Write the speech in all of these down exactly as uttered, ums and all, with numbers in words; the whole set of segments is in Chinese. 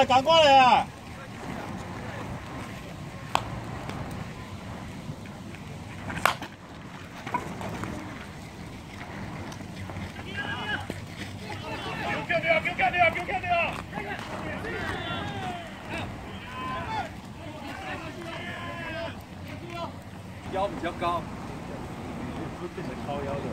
来，赶过来啊！给我干掉！给我干掉！给我干掉！腰比较高，会变成高腰的。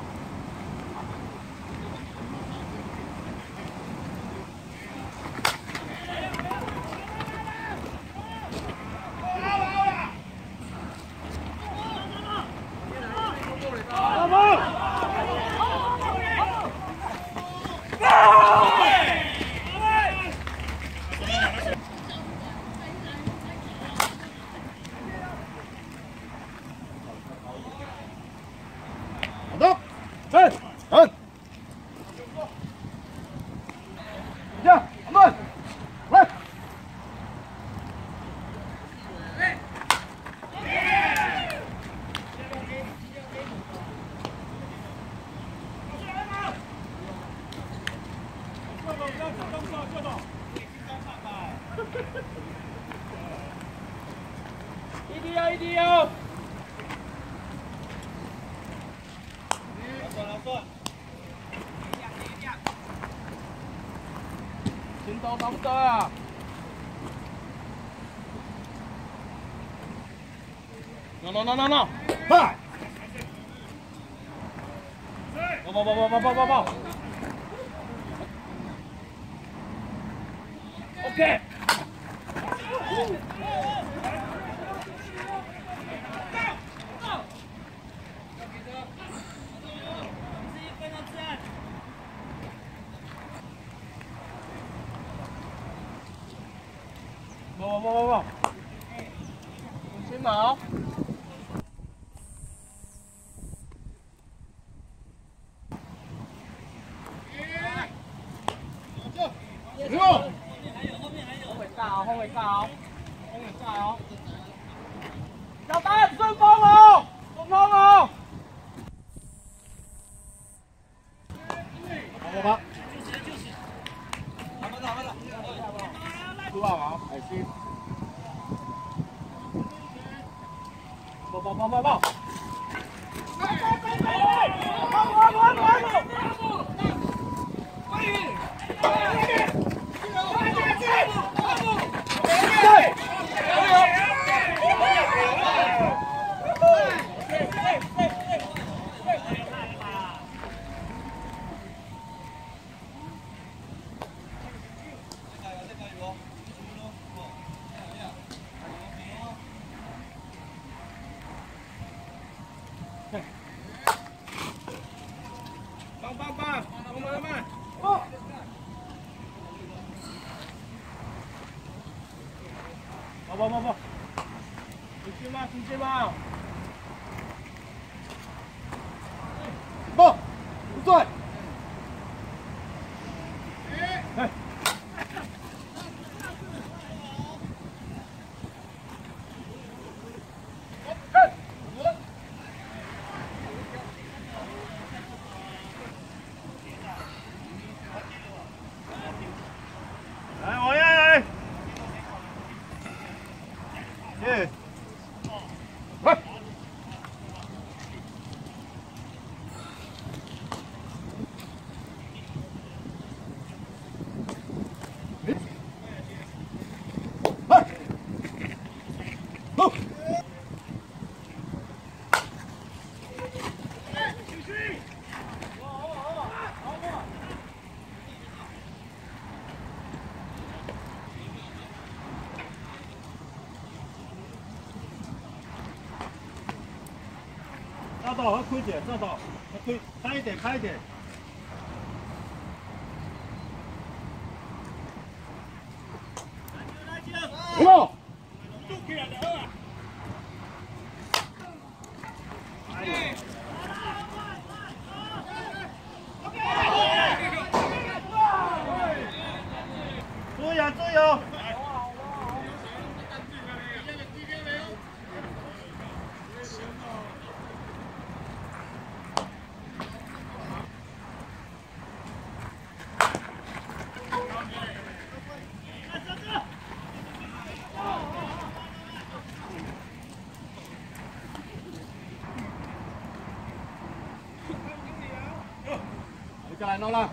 走，站，站，下，慢，来。一定要，一定要。 先到差不多啊！no no no no no， 快！跑跑跑跑跑跑跑跑 ！OK。跑跑跑跑跑！先跑。六。后面还有，后面还有。后尾大哦，后尾大哦，后尾大哦。小丹，顺风哦，顺风哦。跑跑跑！跑跑跑跑跑！出好啊，海星。 跑跑跑跑跑！快快快快！跑跑跑跑跑！快点！快点！快点！对！棒棒棒！慢慢慢。哦。跑跑跑跑！出去吗？出去吗？报，不对。哎。来，我要来。耶！快！快！走！绕道，要亏点，绕道，要亏，开一点，开一点。哇！注意啊，注意哦！ 来弄了。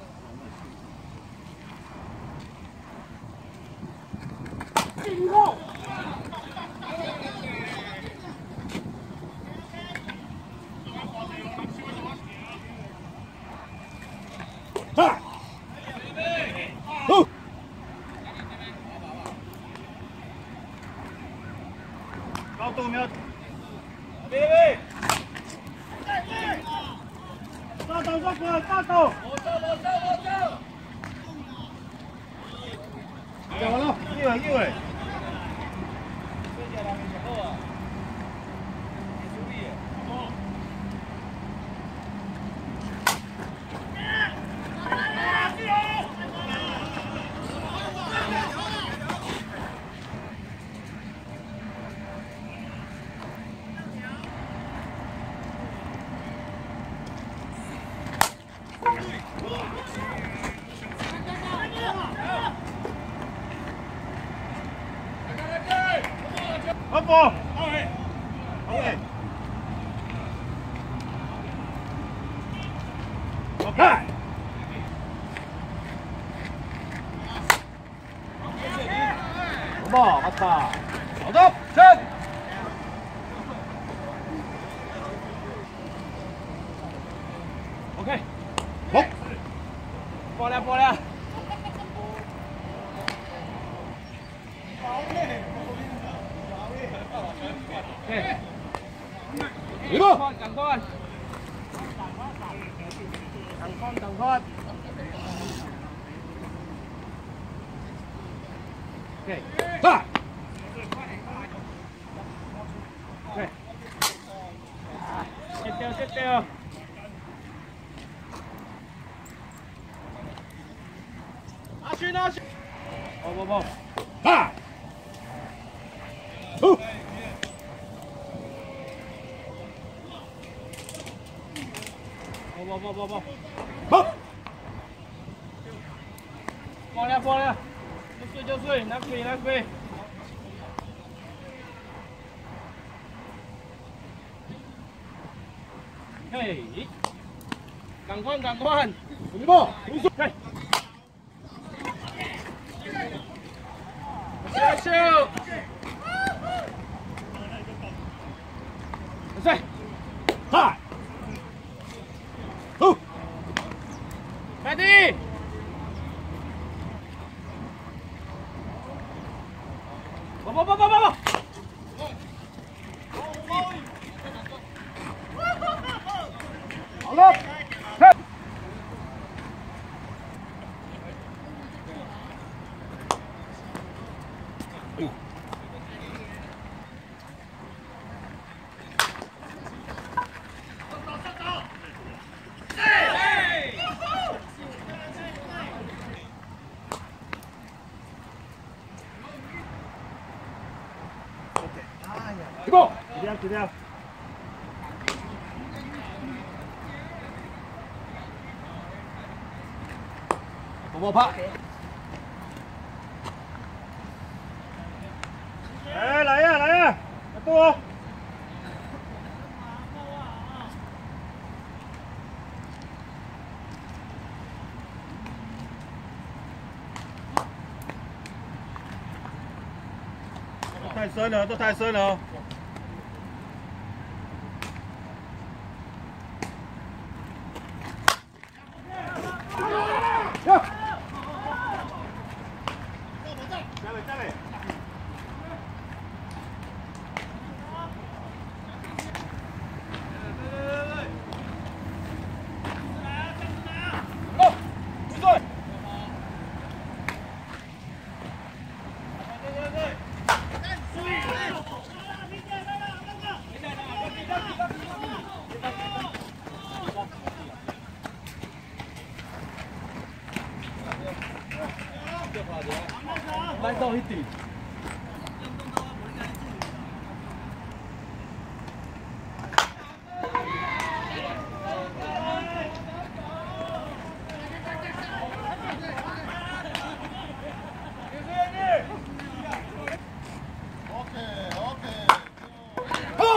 进攻。啊！哦。高度没有。别别。 大头大哥，大头！我走，我走，我走。讲完了，一会一会。阿波，OK，OK，好看。好吧，我操，好的，站。OK， 好，过来过来。 对，一步，赶快，赶快，赶快。OK， 打。OK， 接掉，接掉。拿去，拿去。跑跑跑，打。哦。 跑跑跑跑跑！过来过来，就睡就睡，拿飞拿飞。嘿，赶快赶快，一步，一步，嘿。秀秀，睡，嗨。 哦，快点！跑跑跑跑跑跑！好了，看。一步，几条几条？跑跑跑！哎，来呀来呀，来多！太深了，都太深了。 来到一点。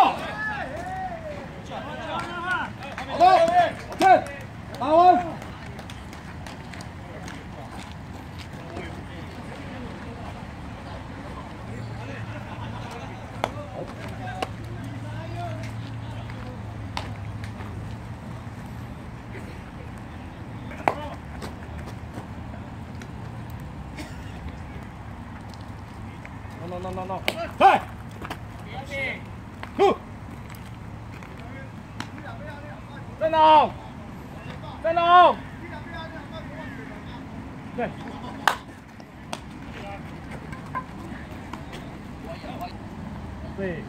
好，看，打完。 no no no， 快！出！再弄！再弄！对。对。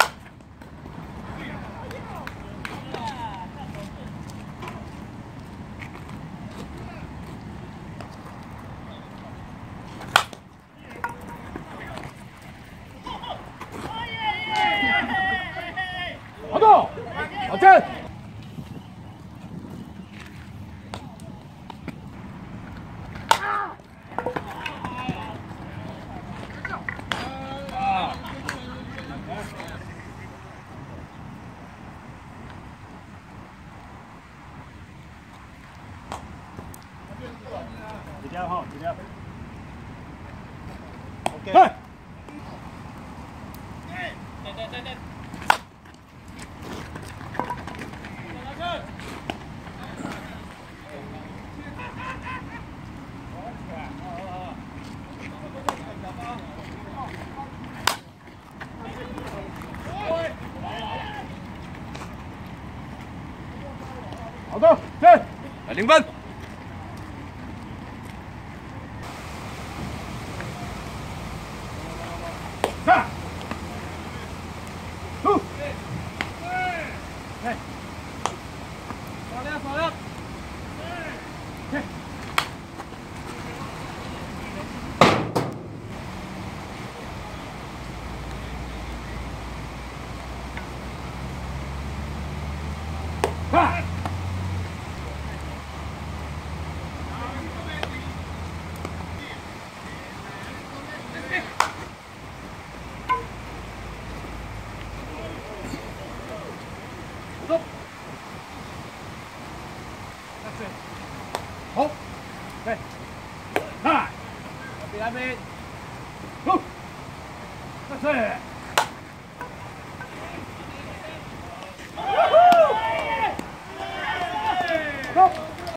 好动，好站。啊！几条哈？几条 ？OK。对对对对。 好的，对，来零分。看，出，对，少量少量，对。看。 走，好，对，看，比那边，走，再睡，走。